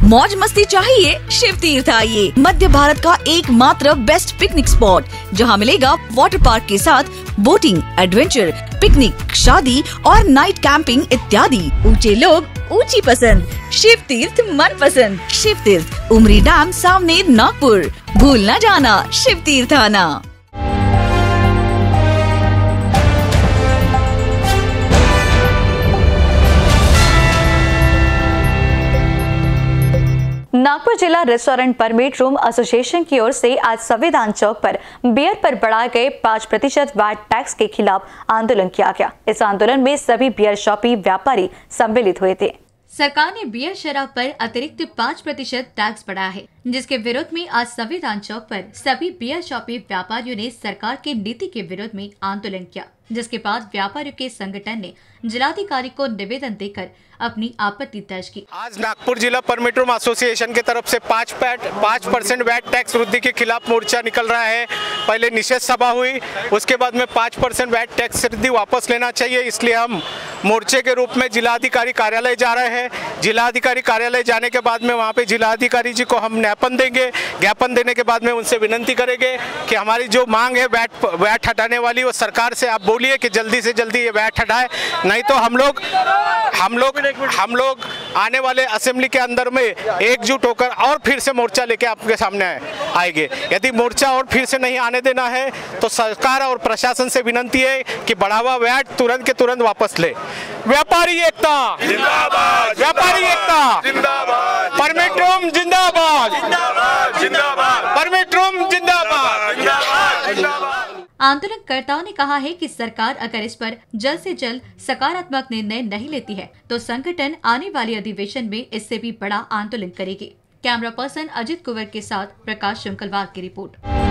मौज मस्ती चाहिए, शिव तीर्थ आइए। मध्य भारत का एकमात्र बेस्ट पिकनिक स्पॉट, जहां मिलेगा वाटर पार्क के साथ बोटिंग, एडवेंचर, पिकनिक, शादी और नाइट कैंपिंग इत्यादि। ऊंचे लोग, ऊंची पसंद, शिव तीर्थ मन पसंद। शिव तीर्थ, उमरी डैम, सामने, नागपुर। भूल न जाना, शिव तीर्थ आना। नागपुर जिला रेस्टोरेंट परमिट रूम एसोसिएशन की ओर से आज संविधान चौक पर बियर पर बढ़ाए गए 5% वैट टैक्स के खिलाफ आंदोलन किया गया। इस आंदोलन में सभी बियर शॉपी व्यापारी सम्मिलित हुए थे। सरकार ने बियर शराब पर अतिरिक्त 5% टैक्स बढ़ाया है, जिसके विरोध में आज संविधान चौक पर सभी बियर शॉपी व्यापारियों ने सरकार की नीति के विरोध में आंदोलन किया, जिसके बाद व्यापारियों के संगठन ने जिलाधिकारी को निवेदन देकर अपनी आपत्ति दर्ज की। आज नागपुर जिला परमिट रूम एसोसिएशन की तरफ से 5% वैट टैक्स वृद्धि के खिलाफ मोर्चा निकल रहा है। पहले निषेध सभा हुई, उसके बाद में 5% वैट टैक्स वृद्धि वापस लेना चाहिए, इसलिए हम मोर्चे के रूप में जिलाधिकारी कार्यालय जा रहे हैं। जिलाधिकारी कार्यालय जाने के बाद में वहाँ पे जिलाधिकारी जी को हम ज्ञापन देंगे। ज्ञापन देने के बाद में उनसे विनती करेंगे कि हमारी जो मांग है वैट हटाने वाली, वो सरकार से आप बोलिए कि जल्दी से जल्दी ये वैट हटाए, नहीं तो हम लोग आने वाले असेंबली के अंदर में एकजुट होकर और फिर से मोर्चा लेके आपके सामने आएंगे। यदि मोर्चा और फिर से नहीं आने देना है तो सरकार और प्रशासन से विनती है कि बढ़ावा वैट तुरंत के तुरंत वापस ले। व्यापारी एकता जिंदाबाद, व्यापारी एकता जिंदाबाद, परमिट रूम जिंदाबाद, जिंदाबाद, परमिट रूम जिंदाबाद, जिंदाबाद। आंदोलनकर्ताओं ने कहा है कि सरकार अगर इस पर जल्द से जल्द सकारात्मक निर्णय नहीं लेती है तो संगठन आने वाले अधिवेशन में इससे भी बड़ा आंदोलन करेगी। कैमरा पर्सन अजित कुंवर के साथ प्रकाश शुंकलवार की रिपोर्ट।